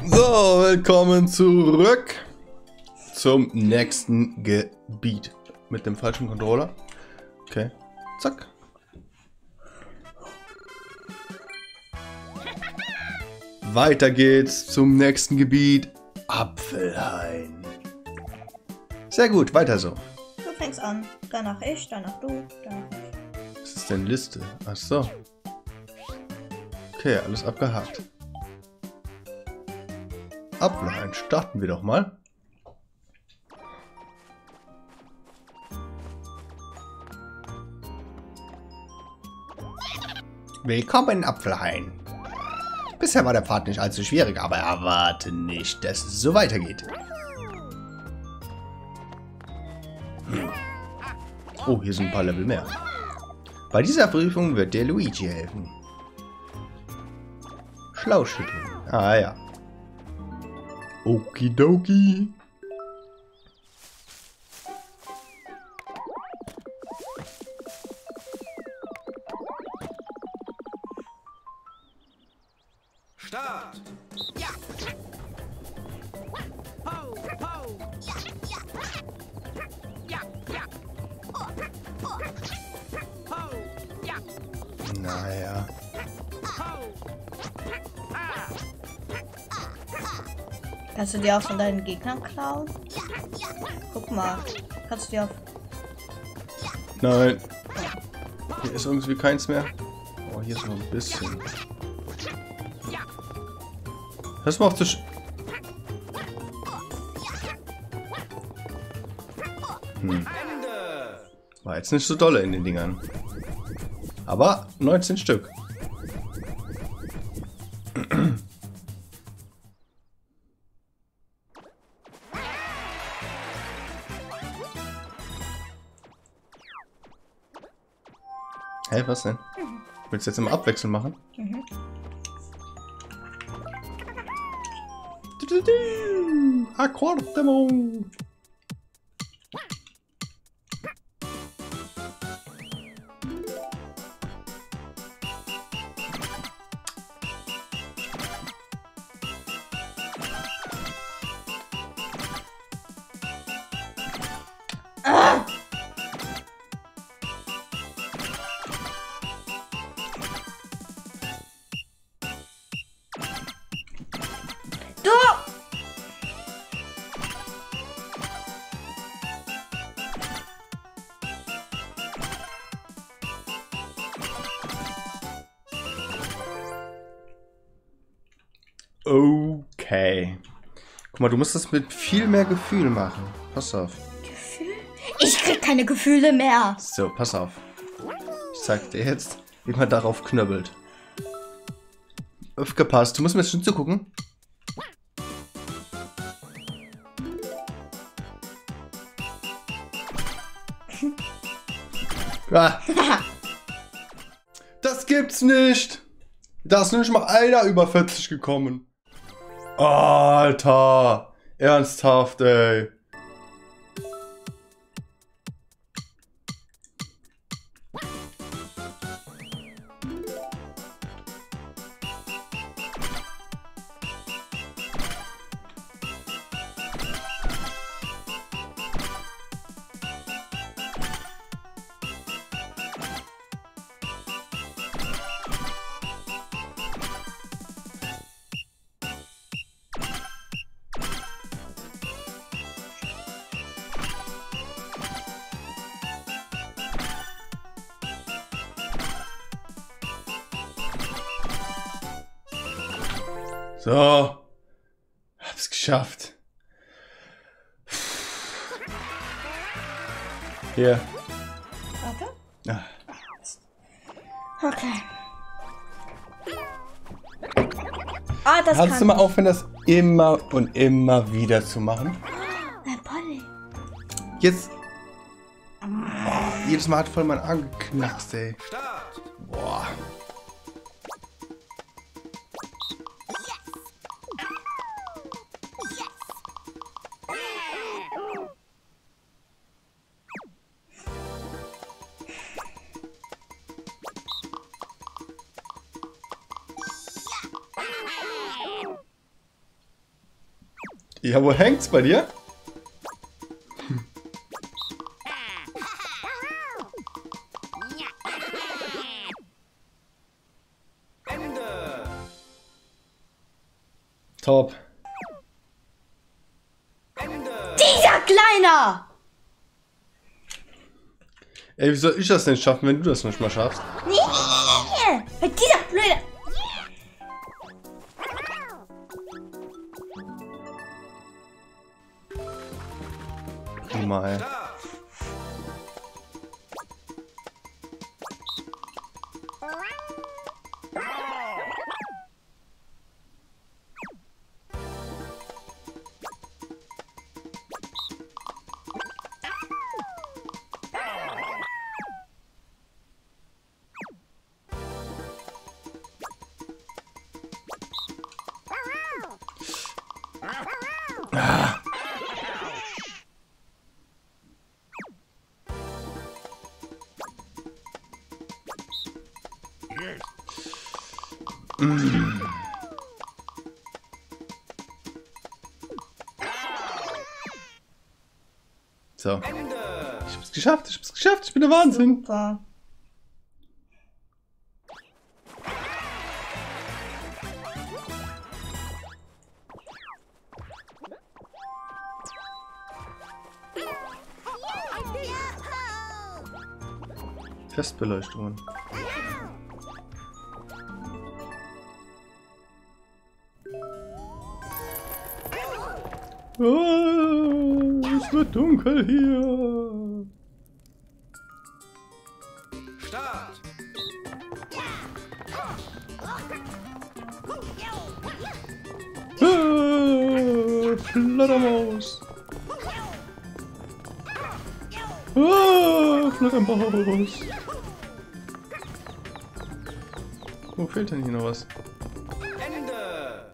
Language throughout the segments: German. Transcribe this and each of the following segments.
So, willkommen zurück zum nächsten Gebiet. Mit dem falschen Controller. Okay, zack. Weiter geht's zum nächsten Gebiet. Apfelhain. Sehr gut, weiter so. Du fängst an. Danach ich, danach du, danach ich. Was ist denn Liste? Ach so. Okay, alles abgehakt. Apfelhain, starten wir doch mal. Willkommen in Apfelhain. Bisher war der Pfad nicht allzu schwierig, aber erwarte nicht, dass es so weitergeht. Oh, hier sind ein paar Level mehr. Bei dieser Prüfung wird dir Luigi helfen. Schlauschütteln. Ah ja. Okidoki. Start! Ja! Ho, ho! Ja, ja! Ja, ja! Ho, ho! Ho, ja! Naja. Ho! Ah! Kannst du dir auch von deinen Gegnern klauen? Guck mal. Kannst du dir auf... Nein. Hier ist irgendwie keins mehr. Oh, hier ist noch ein bisschen. Hörst du mal auf zu War jetzt nicht so dolle in den Dingern. Aber 19 Stück. Hey, was denn? Willst du jetzt immer abwechselnd machen? Mhm. Akkord-Demo. Du! Okay. Guck mal, du musst das mit viel mehr Gefühl machen. Pass auf. Gefühl? Ich krieg keine Gefühle mehr. So, pass auf. Ich zeig dir jetzt, wie man darauf knöbbelt. Aufgepasst, du musst mir jetzt schon zugucken. Ah. Das gibt's nicht. Da ist nicht mal einer über 40 gekommen. Alter. Ernsthaft, ey. So. Hab's geschafft. Hier. Warte. Ah. Okay. Ah, das Kannst du kann mal aufhören, das immer und immer wieder zu machen? Polly. Jetzt. Jedes Mal hat voll mein Arm geknackst, ey. Start! Boah. Ja, wo hängt's bei dir? Ende. Top. Ende. Dieser Kleiner! Ey, wie soll ich das denn schaffen, wenn du das nicht mal schaffst? Nee. Dieser blöde... Prima, ey. So. Ich hab's geschafft, ich bin der Wahnsinn. Super. Festbeleuchtungen. Oh, es wird dunkel hier. Start. Fledermaus. Fledermaus. Wo fehlt denn hier noch was? Ende.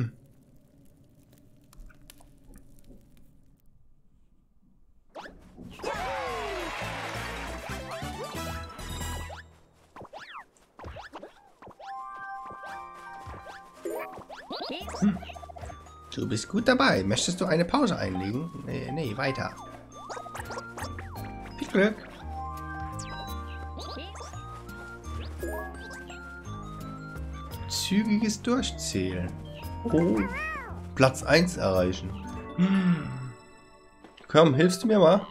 Du bist gut dabei. Möchtest du eine Pause einlegen? Nee, weiter. Viel Glück. Zügiges Durchzählen. Oh. Platz 1 erreichen. Komm, hilfst du mir mal?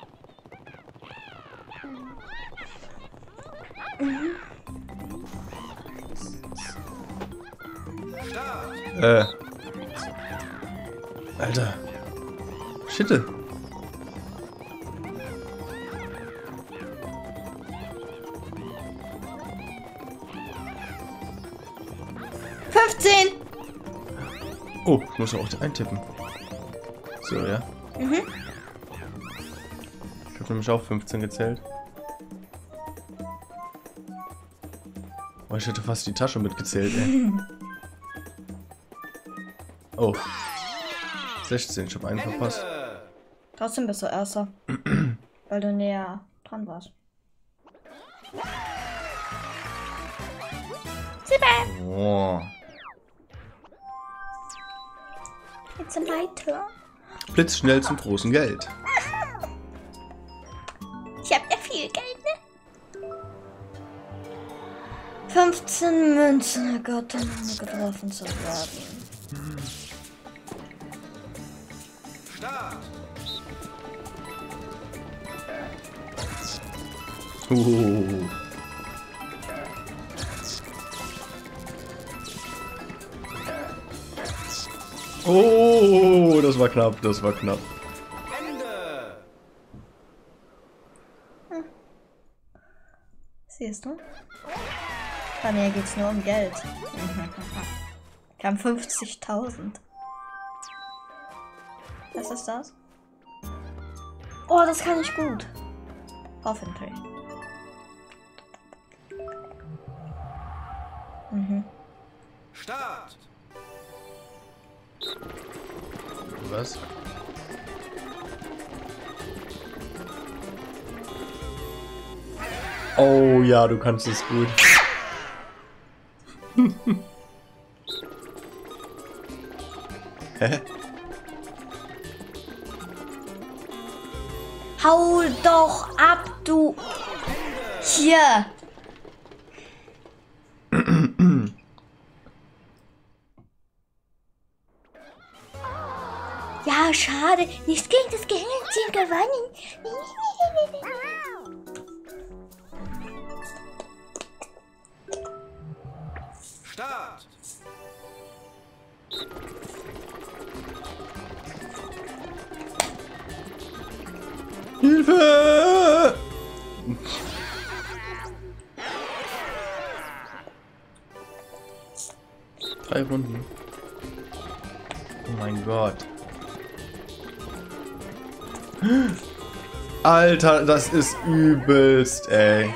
Alter. Schitte. Oh, ich muss auch eintippen. So, ja. Ich habe nämlich auch 15 gezählt. Oh, ich hätte fast die Tasche mitgezählt, ey. Oh. 16, ich habe einen verpasst. Trotzdem bist du Erster. Weil du näher dran warst. 7! Oh. Jetzt weiter. Blitzschnell zum großen Geld. Ich hab ja viel Geld, ne? 15 Münzen, oh Gott, um getroffen zu werden. Start. Oh, das war knapp, das war knapp. Ende. Siehst du? Bei mir geht's nur um Geld. Kam 50.000. Was ist das? Oh, das kann ich gut. Hoffentlich. Start. Was? Oh ja, du kannst es gut. Hä? Hau doch ab, du. Hier. Ja, schade. Nicht gegen das Gehirnteam gewonnen. Start. Hilfe! Drei Runden. Oh mein Gott. Alter, das ist übelst, ey.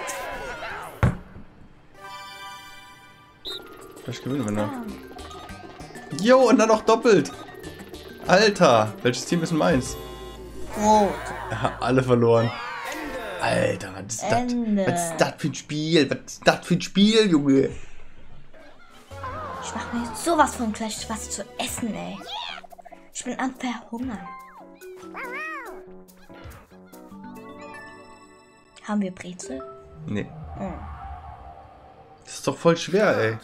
Vielleicht gewinnen wir noch. Jo, und dann noch doppelt. Alter, welches Team ist denn meins? Rot. Ja, alle verloren. Alter, was ist das? Ende. Was ist das für ein Spiel? Was ist das für ein Spiel, Junge? Ich mach mir jetzt sowas von gleich was zu essen, ey. Ich bin am Verhungern. Haben wir Brezel? Nee. Hm. Das ist doch voll schwer, ey.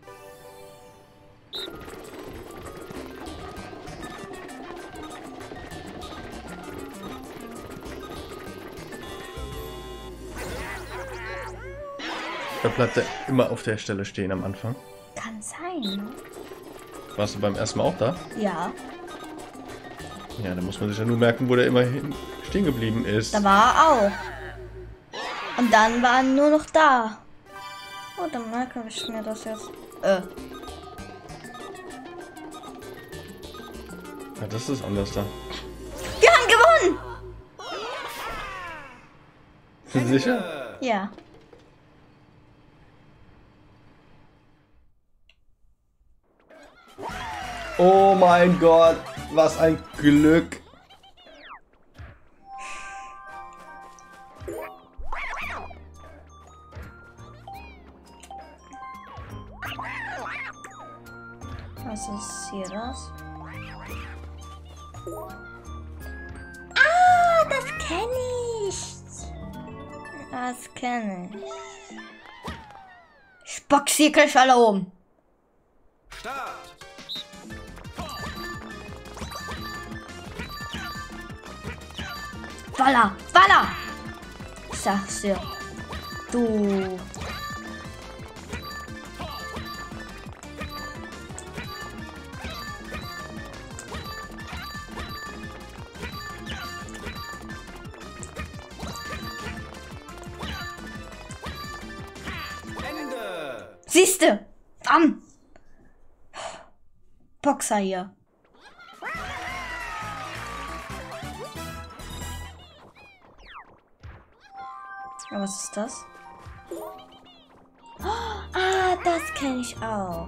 Da bleibt er immer auf der Stelle stehen am Anfang. Kann sein, ne? Warst du beim ersten Mal auch da? Ja. Ja, da muss man sich ja nur merken, wo der immer stehen geblieben ist. Da war er auch. Und dann war er nur noch da. Oh, dann merke ich mir das jetzt. Ja, das ist anders da. Wir haben gewonnen! Sind Sie sicher? Ja. Oh mein Gott, was ein Glück. Was ist hier das? Ah, das kenne ich. Das kenne ich. Ich box hier gleich alle um. Start. Walla, Walla! Ich sag's dir. Du. Ende. Siehste! Bam! Boxer hier. Ja, was ist das? Ah, das kenne ich auch.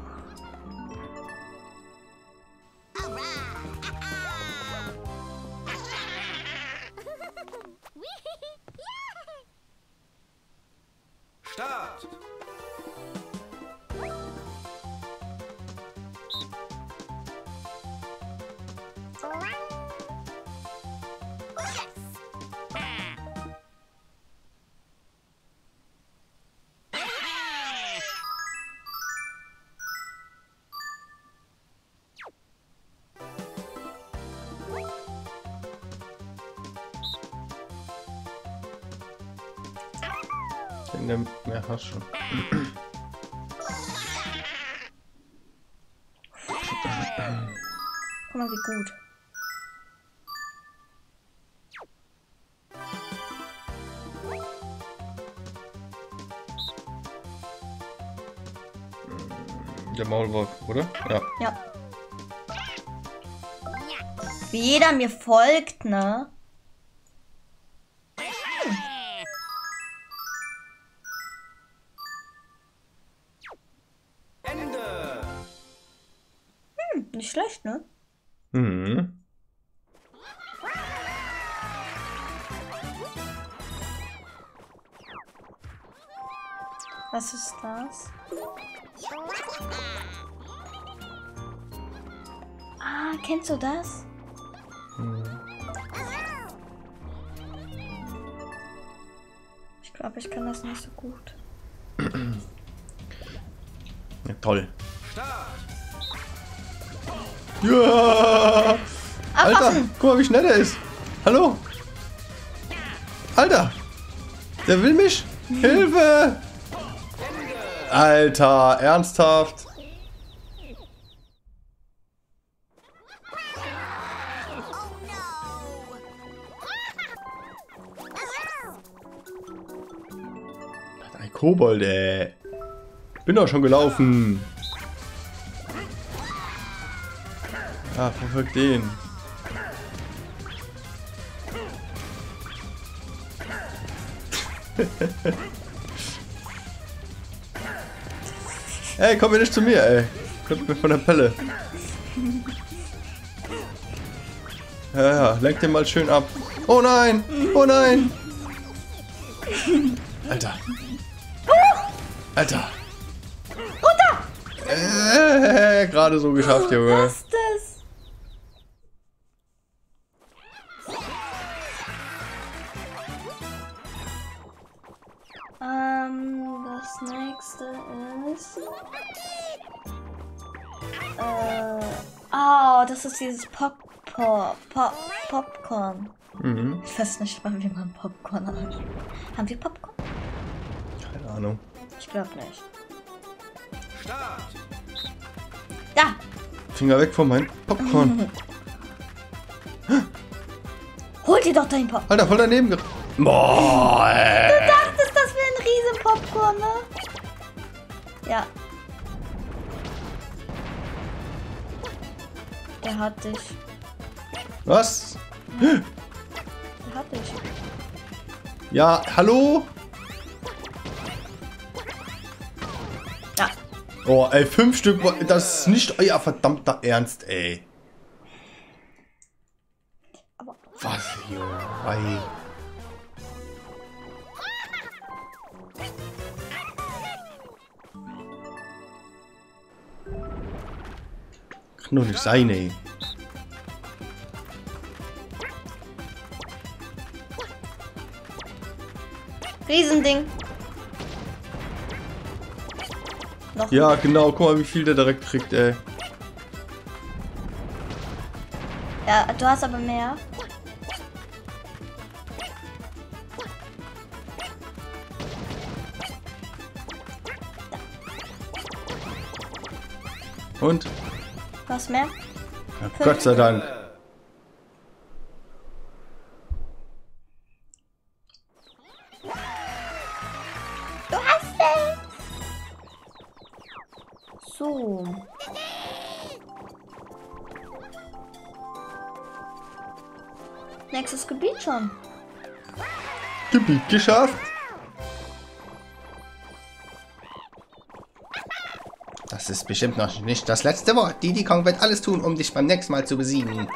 Start. Ja, hast schon. Guck mal, wie gut. Der Maulwurf, oder? Ja. Ja. Wie jeder mir folgt, ne? Ende. Nicht schlecht, ne? Mhm. Was ist das? Ah, kennst du das? glaube, ich kann das nicht so gut. Ja, toll. Start. Ja! Alter, Aufpassen! guck mal, wie schnell er ist. Hallo? Alter! Der will mich! Hilfe! Alter, ernsthaft? Ein Kobold, ey. Bin doch schon gelaufen. Ah, verfolgt den. Ey, komm mir nicht zu mir, ey. Kommt mir von der Pelle. Ja, lenk den mal schön ab. Oh nein! Oh nein! Alter. Alter. Runter! Gerade so geschafft, Junge. Was ist das? Das nächste ist... Oh, das ist dieses Popcorn. Mhm. Ich weiß nicht mal, wie man Popcorn hat. Haben wir Popcorn? Keine Ahnung. Ich glaube nicht. Start. Da! Finger weg von meinem Popcorn. Hol dir doch dein Popcorn. Alter, voll daneben ge... Boah, ey. Du dachtest, das wäre ein riesen Popcorn, ne? Ja. Der hat dich. Was? Der hat dich. Ja, hallo? Ja. Oh, ey, 5 Stück, das ist nicht euer verdammter Ernst, ey. Aber Was, Junge? Ey. Kann doch nicht sein, ey. Riesending. Noch Ja, genau, guck mal, wie viel der direkt kriegt, ey. Ja, du hast aber mehr. Und? Du hast mehr? Ja, Gott sei Dank. Du hast es! So. Nächstes Gebiet schon. Gebiet geschafft. Das ist bestimmt noch nicht das letzte Wort. Diddy Kong wird alles tun, um dich beim nächsten Mal zu besiegen.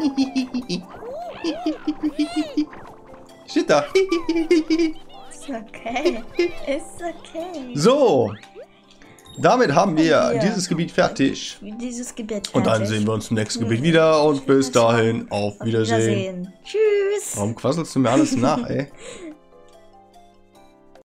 Steht da. Ist okay. Ist okay. So. Damit haben wir dieses Gebiet fertig. Dieses Gebiet fertig. Und dann sehen wir uns im nächsten Gebiet wieder. Und bis dahin, auf Wiedersehen. Tschüss. Warum quasselst du mir alles nach, ey?